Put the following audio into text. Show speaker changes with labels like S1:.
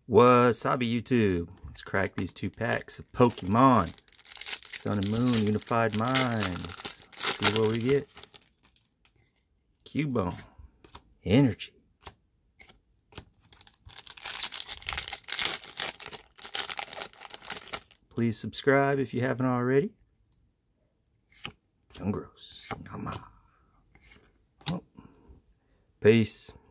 S1: Wasabi YouTube. Let's crack these 2 packs of Pokemon Sun and Moon Unified Minds. See what we get. Cubone. Energy. Please subscribe if you haven't already. Gross. Oh. Peace.